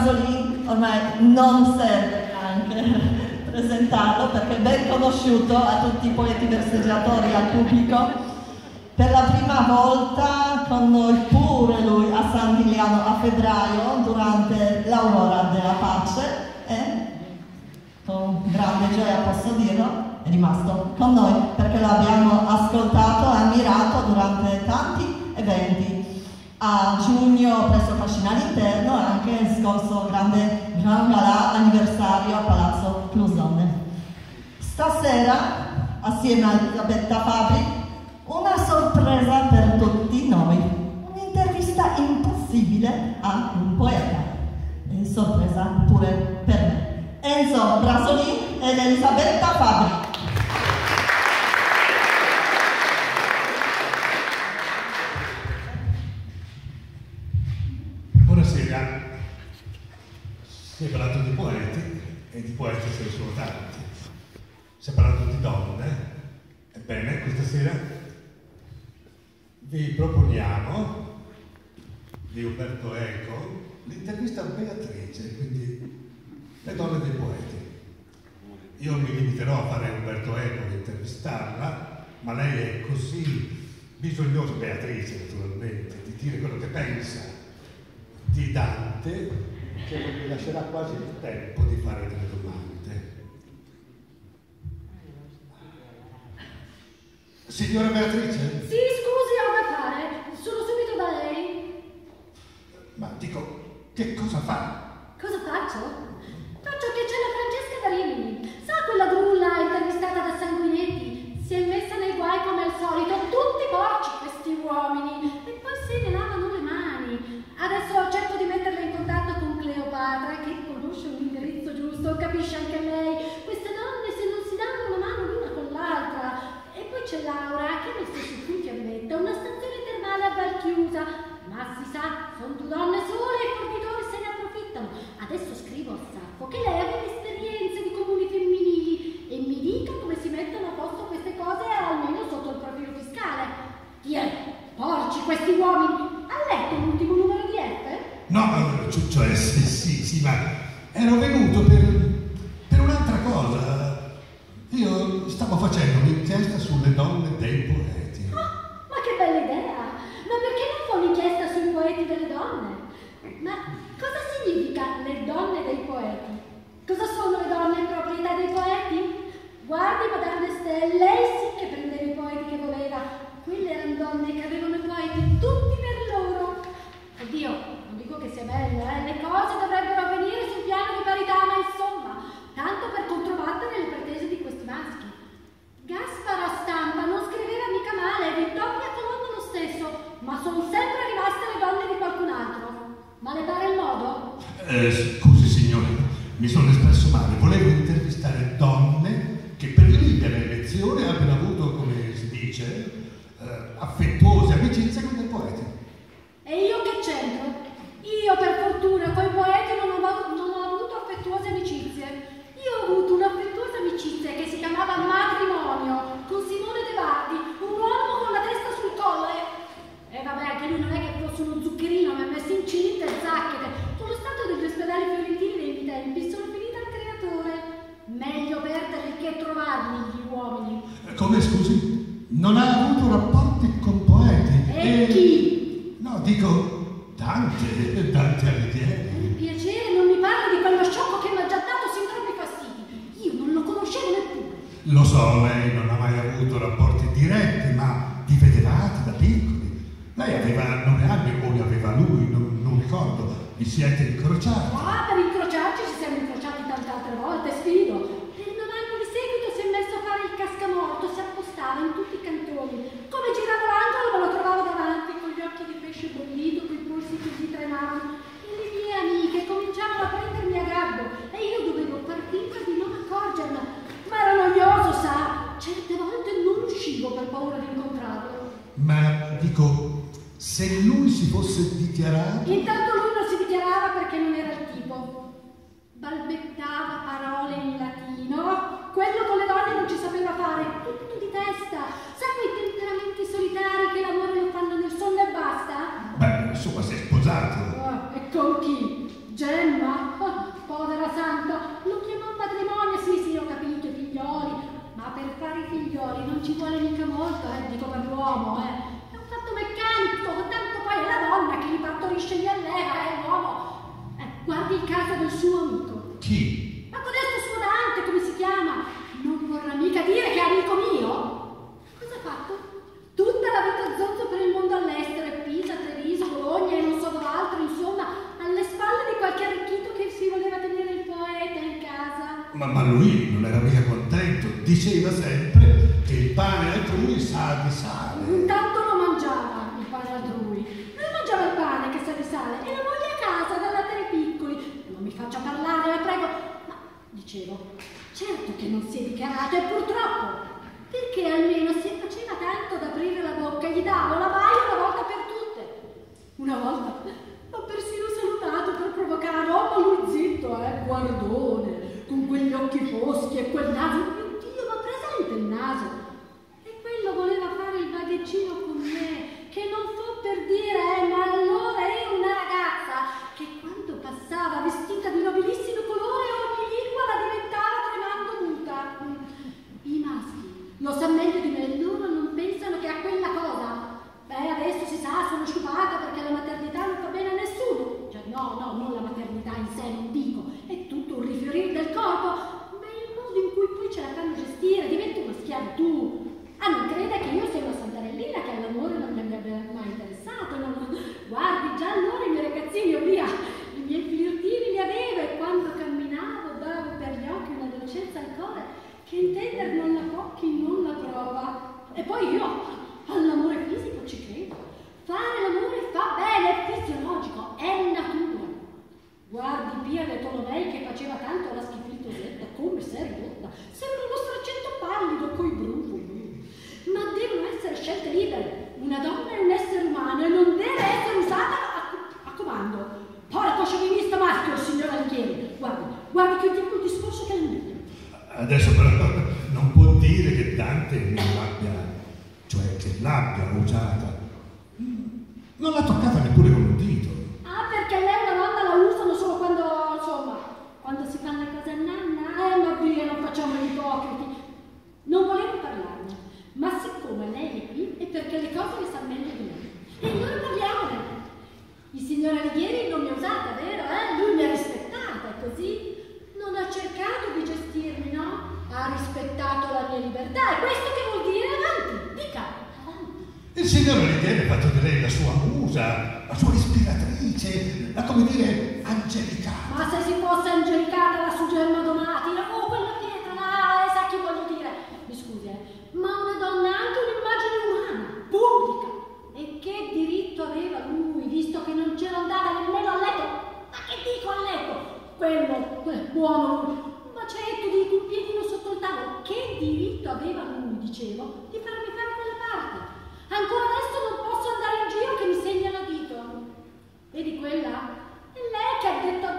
Brasolin ormai non serve neanche presentarlo perché è ben conosciuto a tutti i poeti verseggiatori e al pubblico. Per la prima volta con noi pure lui a San Giuliano a febbraio durante l'Aurora della Pace e con grande gioia posso dirlo è rimasto con noi perché l'abbiamo ascoltato e ammirato durante tanti eventi. A giugno presso Fascinale Interno e anche il scorso grande Gran Galà anniversario a Palazzo Clusone. Stasera assieme a Elisabetta Fabri una sorpresa per tutti noi, un'intervista impossibile a un poeta, e sorpresa pure per me. Enzo Brasolin ed Elisabetta Fabri. Buonasera, si è parlato di poeti e di poeti ce ne sono tanti, si è parlato di donne, ebbene questa sera vi proponiamo di Umberto Eco l'intervista a Beatrice, quindi le donne dei poeti. Io mi limiterò a fare Umberto Eco e intervistarla, ma lei è così bisognosa, Beatrice naturalmente, di dire quello che pensa di Dante, che mi lascerà quasi il tempo di fare delle domande. Signora Beatrice? Sì, scusi, ho da fare. Sono subito da lei. Ma dico, che cosa fa? Cosa faccio? Faccio che c'è la Francesca da Rimini. Sa quella grulla intervistata da Sanguinetti? Si è messa nei guai come al solito. Tutti porci questi uomini. E poi se ne lavano le mani. Adesso cerco di metterla in contatto con Cleopatra, che conosce un indirizzo giusto, capisce anche lei. Queste donne se non si danno una mano l'una con l'altra. E poi c'è Laura, che nei suoi circuiti ammetta una stazione termale a Valchiusa. Ma si sa, sono due donne sole e i fornitori se ne approfittano. Adesso scrivo a Saffo che lei ha esperienze di comuni femminili e mi dica come si mettono a posto queste cose almeno sotto il profilo fiscale. Chi è? Porci questi uomini! Ha letto l'ultimo numero di F? No, cioè sì, ma ero venuto per un'altra cosa. Io stavo facendo un'inchiesta sulle donne dei poeti. Oh, ma che bella idea! Ma perché non fa un'inchiesta sui poeti delle donne? Ma cosa significa le donne dei poeti? Cosa sono le donne in proprietà dei poeti? Guardi, Madame d'Este, lei sì che prendeva i poeti che voleva. Quelle erano donne che avevano i poeti tutti per loro. Oddio, non dico che sia bella, le cose dovrebbero avvenire sul piano di parità, ma insomma, tanto per controbattere le pretese di questi maschi. Gasparo a Stampa non scriveva mica male, Vittoria Colombo lo stesso, ma sono sempre rimaste le donne di qualcun altro. Ma le pare il modo? Scusi signore, mi sono espresso male. Volevo intervistare donne che per le libere elezioni abbiano avuto, come si dice, affettuose amicizie con dei poeti. E io che c'entro? Io per fortuna coi poeti non ho avuto affettuose amicizie. Io ho avuto un'affettuosa amicizia che si chiamava Matrimonio con Simone De Vardi, un uomo con la testa sul collo e vabbè, che lui non è che fosse uno zuccherino, mi ha messo incinta e zacchete. Sullo stato degli ospedali fiorentini nei miei tempi sono finita al creatore. Meglio perderli che trovarli gli uomini. Come scusi? Non ha avuto rapporti con poeti? E chi? No, dico Dante Alighieri. Per piacere, non mi parli di quello sciocco che mi ha già dato sin troppi fastidi. Io non lo conoscevo neppure. Lo so, lei non ha mai avuto rapporti diretti, ma vi vedevate da piccoli. Lei aveva 9 anni, o ne aveva lui, non ricordo. Vi siete incrociati? Ah, per incrociarci ci siamo incrociati tante altre volte, sfido. E il 9 anni di seguito si è messo a fare il cascamorto, si appostava in tutti i cantoni. Come girava l'angolo me lo trovavo davanti, con gli occhi di pesce bollito, con i polsi che gli tremavano. E le mie amiche cominciavano a prendermi a gabbo e io dovevo far finta di non accorgermi. Ma era noioso, sa. Certe volte non uscivo per paura di incontrarlo. Ma dico, se lui si fosse dichiarato... Intanto lui non si dichiarava perché non era il tipo. Balbettava parole in latino. Quello con le donne non ci sapeva fare, tutto di testa. Sa quei temperamenti solitari che l'amore lo fanno nel sonno e basta? Beh, insomma, si è sposato. E con chi? Gemma? figlioli, non ci vuole mica molto, dico per l'uomo, È un fatto meccanico, tanto poi è la donna che gli partorisce gli alleva, l'uomo. Guardi il caso del suo amico. Chi? Ma codesto suo Dante, come si chiama? Non vorrà mica dire che è amico mio? Cosa ha fatto? Tutta la vita zonzo per il mondo all'estero, Pisa, Treviso, Bologna e non so dov'altro, insomma, alle spalle di qualche arricchito che si voleva tenere il poeta in casa. Ma lui non era mica contento, diceva sempre che il pane altrui sa di sale. Intanto lo mangiava il pane altrui. Lui mangiava il pane che sa di sale e la moglie a casa da latte piccoli. Non mi faccia parlare, la prego. Ma, dicevo, certo che non si è dichiarato e purtroppo, perché almeno si faceva tanto da aprire la bocca, gli davo la baia una volta per tutte. Una volta l'ho persino salutato per provocarlo, ma lui zitto, guardone, con quegli occhi foschi e quel naso, mio Dio, ma presente il naso? E quello voleva fare il bagheggino con me, che non fu per dire, ma allora era una ragazza che quando passava vestita di nobilissimo colore ogni lingua la diventava tremando muta. I maschi lo sa meglio di me, loro non pensano che a quella cosa. Adesso si sa, sono sciupata perché la maternità non fa bene a nessuno. Cioè, no, non la maternità in sé, non dico, è tutto un rifiorire del corpo, ma il modo in cui poi ce la fanno gestire, diventi una schiavitù. Non creda che io sia una santarellina, che all'amore non mi abbia mai interessato, Guardi, già allora i miei ragazzini, via, i miei flirtini li avevo e quando camminavo davo per gli occhi una dolcezza al cuore che intender non la può chi non la prova. E poi io all'amore fisico ci credo. Fare l'amore fa bene, è fisiologico, è natura. Guardi Pia Le Tolomei che faceva tanto la schifilitosetta, come si è ridotta. Sembra uno straccetto pallido coi brufoli. Ma devono essere scelte libere. Una donna è un essere umano e non deve essere usata a comando. Porco sciovinista maschio, signor Alighieri. Guardi che dico il discorso che è meglio. Adesso però non può dire che Dante non l'abbia, cioè che l'abbia usata. Non l'ha toccata neppure con un dito. Perché lei una donna la usano solo quando, insomma, quando si fanno le cose a nanna. Ma via, non facciamo gli ipocriti. Non volevo parlarne, ma siccome lei è qui è perché le cose le sa meglio di me. E noi parliamone. Il signor Alighieri non mi ha usata, vero? Lui mi ha rispettata, così non ha cercato di gestirmi, no? Ha rispettato la mia libertà. E questo che vuol dire? Avanti, dica, avanti. Il signor Alighieri ha fatto di lei la sua musa, la sua ispiratrice, la, come dire, angelicata. Ma se si fosse angelicata la Sugerma Donati, quella pietra là, sa che voglio dire? Mi scusi, ma una donna ha anche un'immagine umana, pubblica. E che diritto aveva lui, visto che non c'era andata nemmeno a letto? Ma che dico a letto? Quello, buono lui, un bacetto, dico, un piedino sotto il tavolo. Che diritto aveva lui, dicevo, di farmi fare quella parte? Ancora adesso non posso andare in giro che mi segnano dito. Vedi quella? È lei che ha detto a